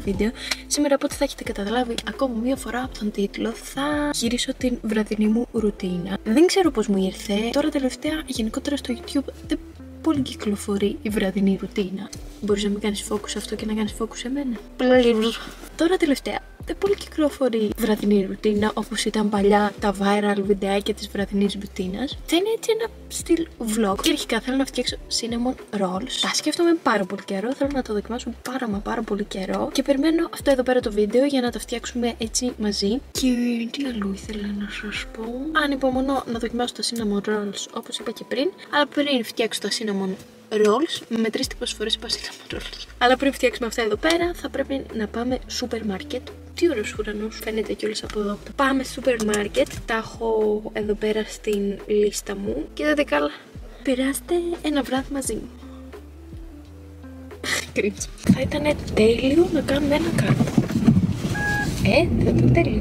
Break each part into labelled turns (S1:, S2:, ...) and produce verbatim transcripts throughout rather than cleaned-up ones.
S1: βίντεο. Σήμερα, από ό,τι θα έχετε καταλάβει ακόμα μία φορά από τον τίτλο, θα γυρίσω την βραδινή μου ρουτίνα. Δεν ξέρω πώς μου ήρθε. Τώρα τελευταία, γενικότερα στο YouTube, δεν πολύ κυκλοφορεί η βραδινή ρουτίνα. Μπορείς να μην κάνεις focus αυτό και να κάνεις focus σε μένα. Τώρα τελευταία, δεν πολύ κυκλοφορεί η βραδινή ρουτίνα όπως ήταν παλιά τα viral βιντεάκια της βραδινής ρουτίνας. Θα είναι έτσι ένα στυλ vlog. Και αρχικά θέλω να φτιάξω cinnamon rolls. Τα σκέφτομαι πάρα πολύ καιρό. Θέλω να το δοκιμάσω πάρα μα πάρα πολύ καιρό. Και περιμένω αυτό εδώ πέρα το βίντεο για να τα φτιάξουμε έτσι μαζί. Και τι άλλο ήθελα να σας πω. Ανυπομονώ να δοκιμάσω τα cinnamon rolls όπως είπα και πριν. Αλλά πριν φτιάξω τα cinnamon rolls, μετρήστε πόσες φορές είπα cinnamon rolls. Αλλά πριν φτιάξουμε αυτά εδώ πέρα, θα πρέπει να πάμε σούπερ μάρκετ. Τι ωραίος ουρανός φαίνεται κιόλας από εδώ. Πάμε σούπερ μάρκετ, τα έχω εδώ πέρα στην λίστα μου. Και δείτε καλά, περάστε ένα βράδυ μαζί μου. Κρίντς. Θα ήταν τέλειο να κάνουμε ένα κάρπο. Ε, θα ήταν τέλειο.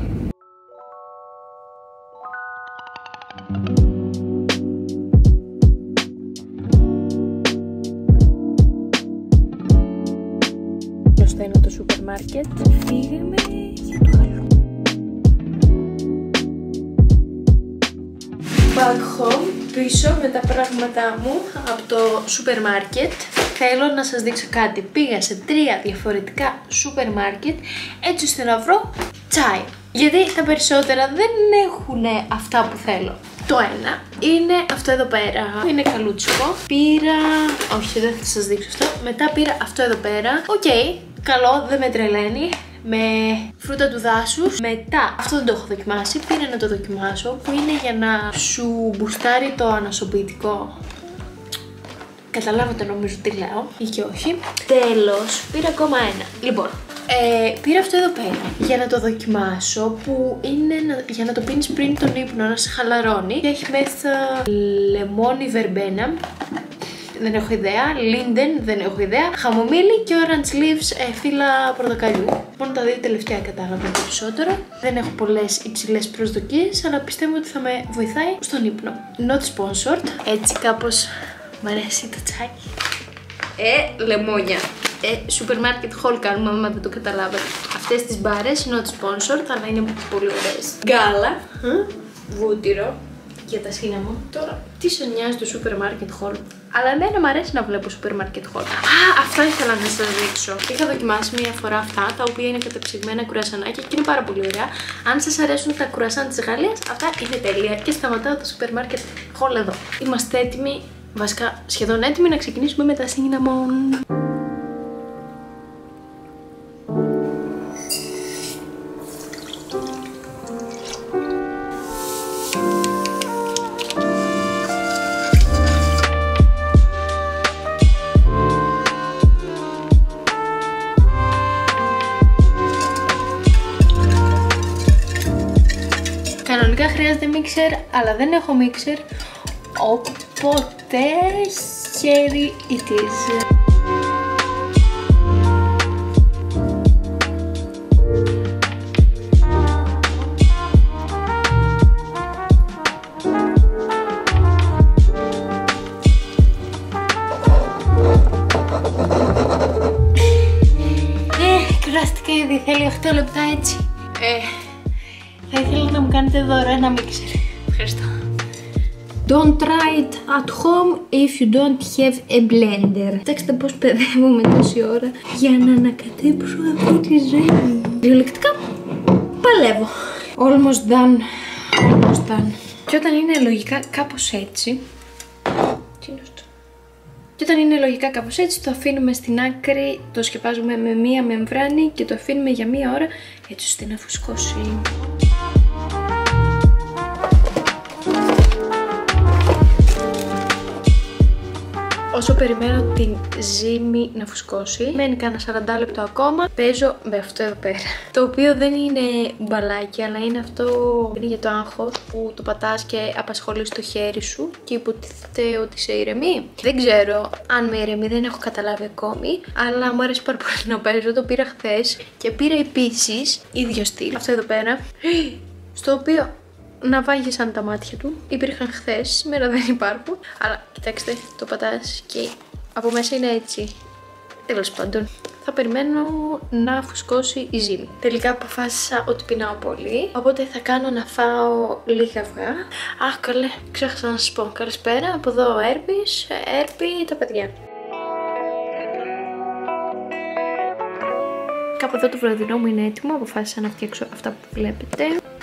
S1: Στο ένα το σούπερ μάρκετ. Φύγαμε για το άλλο. Back home, πίσω με τα πράγματά μου από το σούπερ μάρκετ. Θέλω να σας δείξω κάτι. Πήγα σε τρία διαφορετικά σούπερ μάρκετ έτσι ώστε να βρω τσάι. Γιατί τα περισσότερα δεν έχουν αυτά που θέλω. Το ένα είναι αυτό εδώ πέρα. Είναι καλούτσικο. Πήρα... όχι, δεν θα σας δείξω αυτό. Μετά πήρα αυτό εδώ πέρα. Οκ, okay, καλό, δεν με τρελαίνει. Με φρούτα του δάσους. Μετά, αυτό δεν το έχω δοκιμάσει. Πήρα να το δοκιμάσω. Που είναι για να σου μπουστάρει το ανασωπητικό. Καταλάβατε νομίζω τι λέω. Ή και όχι. Τέλος, πήρα ακόμα ένα. Λοιπόν, Ε, πήρα αυτό εδώ πέρα για να το δοκιμάσω, που είναι να, για να το πίνεις πριν τον ύπνο, να σε χαλαρώνει. Και έχει μέσα λεμόνι βερμπένα, δεν έχω ιδέα, linden, δεν έχω ιδέα, χαμομήλι και orange leaves, ε, φύλλα πορτοκαλιού. Μόνο τα δύο τελευταία κατάλαβα περισσότερο. Δεν έχω πολλές υψηλές προσδοκίες, αλλά πιστεύω ότι θα με βοηθάει στον ύπνο. Not sponsored, έτσι κάπως μ' αρέσει το τσάι. Ε, λεμόνια. Ε, σούπερ μάρκετ haul κάνουμε, άμα δεν το καταλάβατε. Αυτές τις μπάρες, not sponsored, αλλά είναι πολύ ωραίες. Γκάλα, βούτυρο για τα cinnamon. Τώρα, τι σε νοιάζει το σούπερ μάρκετ haul. Αλλά εμένα μου αρέσει να βλέπω σούπερ μάρκετ haul. Α, αυτά ήθελα να σας δείξω. Είχα δοκιμάσει μία φορά αυτά, τα οποία είναι κατεψυγμένα κουρασανάκια και είναι πάρα πολύ ωραία. Αν σας αρέσουν τα κουρασάν της Γαλλίας, αυτά είναι τέλεια. Και σταματάω το σούπερ μάρκετ haul εδώ. Είμαστε έτοιμοι, βασικά σχεδόν έτοιμοι να ξεκινήσουμε με τα cinnamon. Κανονικά χρειάζεται μίξερ, αλλά δεν έχω μίξερ, οπότε χέρι it is. Ε, κουράστηκα ήδη, θέλει οκτώ λεπτά έτσι. Ε, θα ήθελα να μου κάνετε δώρο ένα μίξερ. Ευχαριστώ. Don't try it at home if you don't have a blender. Κοιτάξτε πώς παιδεύουμε τόση ώρα για να ανακατέψω αυτή τη ζέμη. Διαλεκτικά παλεύω. Almost done. Almost done. Και όταν είναι λογικά κάπως έτσι. Τι είναι αυτό? Και όταν είναι λογικά κάπως έτσι, το αφήνουμε στην άκρη, το σκεπάζουμε με μία μεμβράνη και το αφήνουμε για μία ώρα έτσι ώστε να φουσκώσει. Όσο περιμένω την ζύμη να φουσκώσει, μένει κάνα σαράντα λεπτό ακόμα, παίζω με αυτό εδώ πέρα. Το οποίο δεν είναι μπαλάκι, αλλά είναι αυτό που είναι για το άγχος, που το πατάς και απασχολείς το χέρι σου και υποτίθεται ότι σε ηρεμεί. Δεν ξέρω αν με ηρεμεί, δεν έχω καταλάβει ακόμη, αλλά μου αρέσει πάρα πολύ να παίζω. Το πήρα χθες και πήρα επίσης ίδιο στυλ, αυτό εδώ πέρα, στο οποίο να βάγισαν τα μάτια του. Υπήρχαν χθες, σήμερα δεν υπάρχουν. Αλλά κοιτάξτε, το πατάς και από μέσα είναι έτσι. Τέλος πάντων, θα περιμένω να φουσκώσει η ζύμη. Τελικά αποφάσισα ότι πεινάω πολύ, οπότε θα κάνω να φάω λίγα αυγά. Αχ, καλέ, ξέχασα να σας πω. Καλησπέρα, από εδώ ο Έρπης, Έρπη τα παιδιά. Κάπου εδώ το βραδινό μου είναι έτοιμο, αποφάσισα να φτιάξω αυτά που βλέπετε.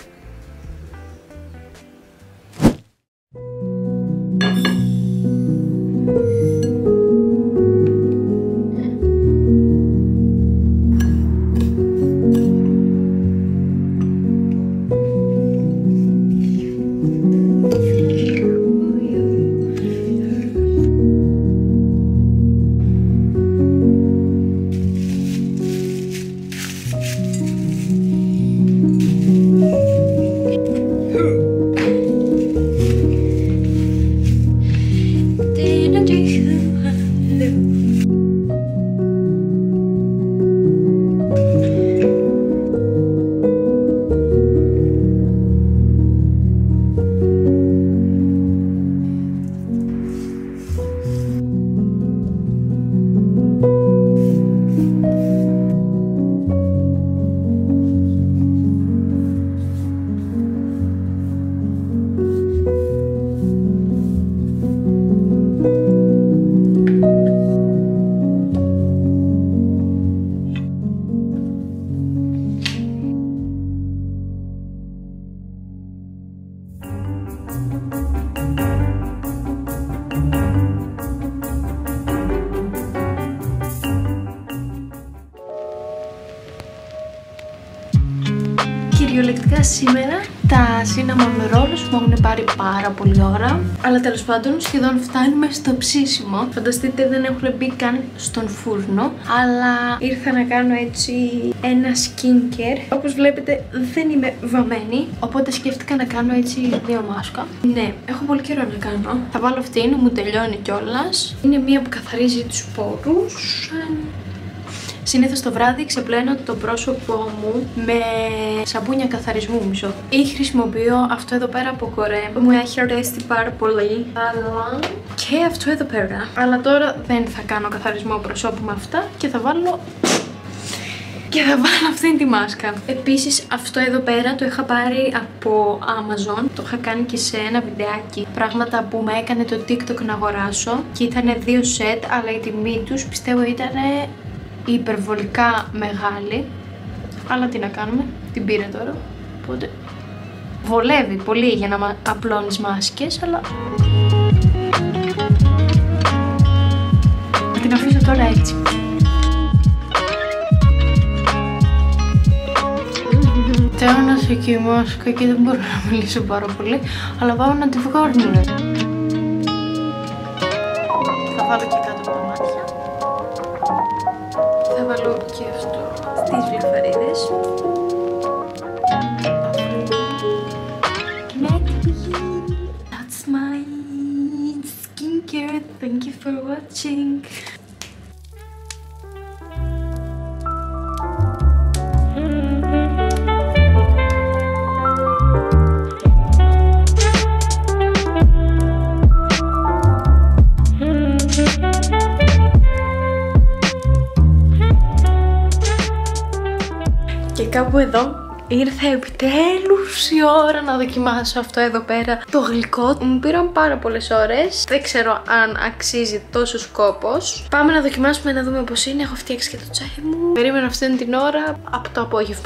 S1: Κυριολεκτικά σήμερα τα cinnamon rolls μου έχουν πάρει πάρα πολύ ώρα, αλλά τέλος πάντων σχεδόν φτάνουμε στο ψήσιμο. Φανταστείτε, δεν έχουν μπει καν στον φούρνο, αλλά ήρθα να κάνω έτσι ένα skincare. Όπως βλέπετε δεν είμαι βαμμένη, οπότε σκέφτηκα να κάνω έτσι δύο μάσκα. Ναι, έχω πολύ καιρό να κάνω. Θα βάλω αυτήν, μου τελειώνει κιόλας. Είναι μία που καθαρίζει τους πόρους. Συνήθως το βράδυ ξεπλένω το πρόσωπό μου με σαπούνια καθαρισμού μισό. Ή χρησιμοποιώ αυτό εδώ πέρα από Κορέ. Μου έχει αρέσει πάρα πολύ. Αλλά και αυτό εδώ πέρα. Αλλά τώρα δεν θα κάνω καθαρισμό προσώπου με αυτά και θα βάλω... Και θα βάλω αυτήν τη μάσκα. Επίσης αυτό εδώ πέρα το είχα πάρει από Amazon. Το είχα κάνει και σε ένα βιντεάκι. Πράγματα που με έκανε το TikTok να αγοράσω. Και ήταν δύο σετ, αλλά η τιμή τους πιστεύω ήταν υπερβολικά μεγάλη. Αλλά τι να κάνουμε, την πήρα τώρα. Οπότε βολεύει πολύ για να απλώνεις μάσκες, αλλά την αφήσω τώρα έτσι. Θέλω να σε εκεί η μάσκα και δεν μπορώ να μιλήσω πάρα πολύ, αλλά πάω να τη βγάλουμε. Θα βάλω και κάτω από τα μάτια. Θα βάλω και αυτό στις βλεφαρίδες. That's my skincare. Thank you for watching. Και κάπου εδώ ήρθε επιτέλους η ώρα να δοκιμάσω αυτό εδώ πέρα το γλυκό. Μου πήραν πάρα πολλές ώρες. Δεν ξέρω αν αξίζει τόσος κόπος. Πάμε να δοκιμάσουμε να δούμε πώς είναι. Έχω φτιάξει και το τσάι μου. Περίμενα αυτήν την ώρα από το απόγευμα.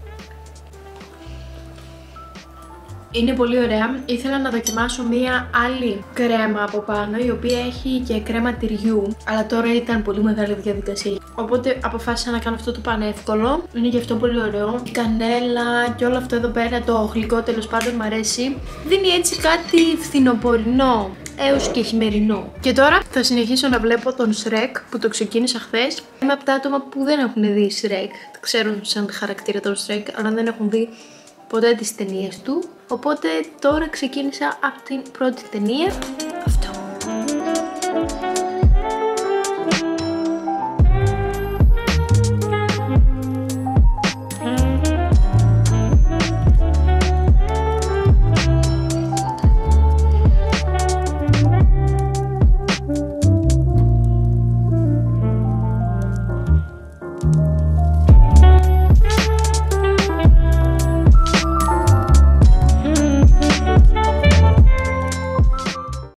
S1: Είναι πολύ ωραία. Ήθελα να δοκιμάσω μία άλλη κρέμα από πάνω, η οποία έχει και κρέμα τυριού, αλλά τώρα ήταν πολύ μεγάλη διαδικασία. Οπότε αποφάσισα να κάνω αυτό το πανεύκολο. Είναι και αυτό πολύ ωραίο. Η κανέλα και όλο αυτό εδώ πέρα το γλυκό τέλος πάντων μου αρέσει. Δίνει έτσι κάτι φθινοπορεινό έως και χειμερινό. Και τώρα θα συνεχίσω να βλέπω τον Shrek που το ξεκίνησα χθες. Είμαι από τα άτομα που δεν έχουν δει Shrek. Ξέρουν σαν χαρακτήρα τον Shrek, αλλά δεν έχουν δει ποτέ τις ταινίες του. Οπότε τώρα ξεκίνησα από την πρώτη ταινία.